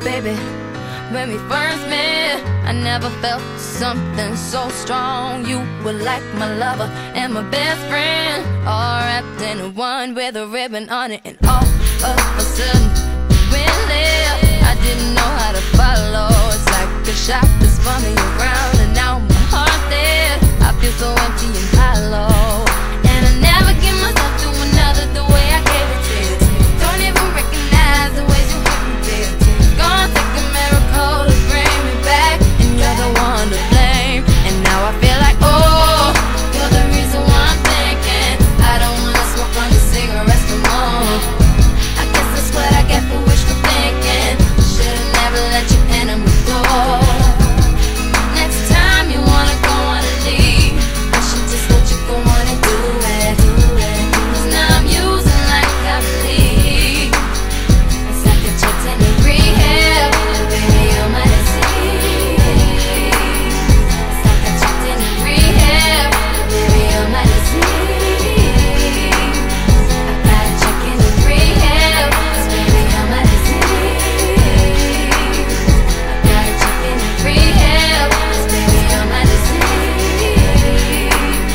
baby, when we first met, I never felt something so strong. You were like my lover and my best friend, all wrapped in one with a ribbon on it. And all of a sudden, we left. I didn't know how to follow. It's like a shot that spun me around, and now my heart's dead. I feel so empty and hollow, and I never give myself to another the way I gave it to you. Don't even recognize the ways you hurt me, baby. Gonna take a miracle to bring me back, and you're the one to blame. And now I feel like, oh, you're the reason why I'm thinking I don't wanna smoke on the cigarettes no more. I guess that's what I get for wishful thinking. Should've never let you in my door. Next time you wanna go on a leave, I should just let you go on and do it. 'Cause now I'm using like I believe. It's like a chick in the rehab, baby, you're my disease. It's like a chick in the rehab, baby, you're my disease. I got a chick in the rehab, 'cause baby, you're my disease. I got a chick in the rehab, 'cause baby, you're my disease.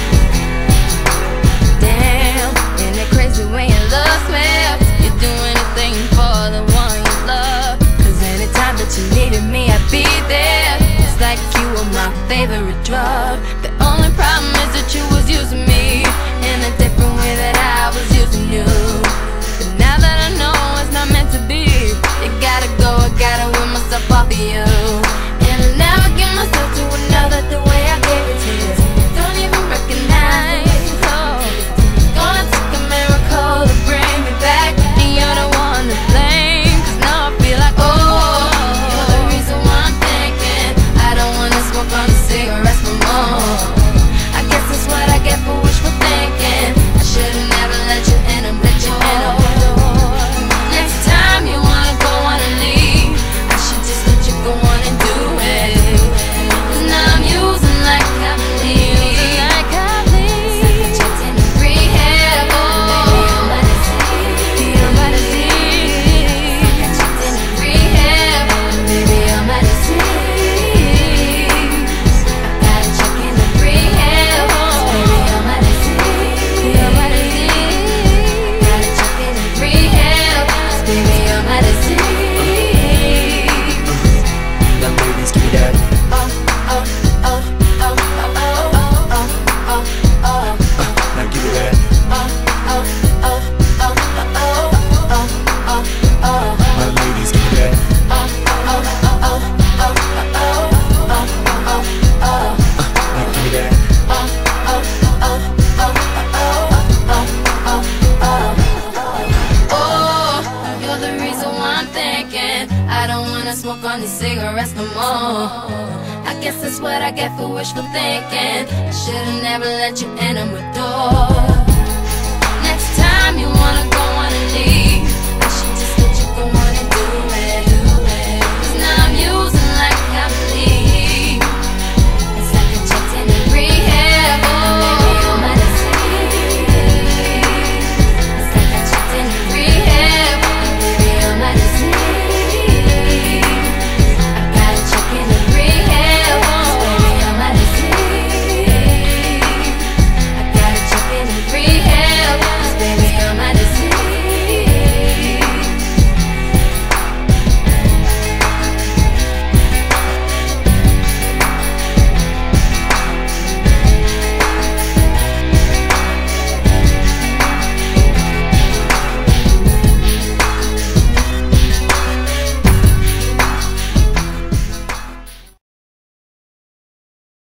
Damn, isn't it crazy when your love smells? You do anything for the one you love. 'Cause anytime that you needed me, I'd be there. It's like you were my favorite drug. The only problem is that you was using me in a different way that I was using you. But now that I know it's not meant to be, it gotta go, I gotta win myself off of you. And I'll never give myself to another the way I gave it to you. Don't even recognize, oh. Gonna take a miracle to bring me back, and you're the one to blame. 'Cause now I feel like, oh, you're the reason why I'm thinking I don't wanna smoke on the cigarettes no more. I guess that's what I get for wishful thinking. I should've never let you in and let you in a door. Next time you wanna go on and leave, I should just let you go on and do it. 'Cause now I'm using like I believe. It's like a chick in the rehab, oh, baby, you're my disease. You're my disease. It's like a chick in the rehab, baby, you're my disease. I got a chick in the rehab, baby, you're my disease. You're my disease. Got a chick in the rehab, baby, you're my disease. Young ladies, give me that. Oh, oh, oh, oh, oh, oh, oh, oh, oh, oh. Now give me that. Oh, oh, oh, oh, oh, oh, oh, oh, oh. My ladies, give me that. Oh, oh, oh, oh, oh, oh, oh, oh, oh, oh. Now give me that. Oh, oh, oh, oh, oh, oh, oh, oh. Oh, you're the reason why I'm thinking I don't wanna smoke on these cigarettes no more. I guess that's what I get for wishful thinking. I should've never let you in my door. Next time you wanna go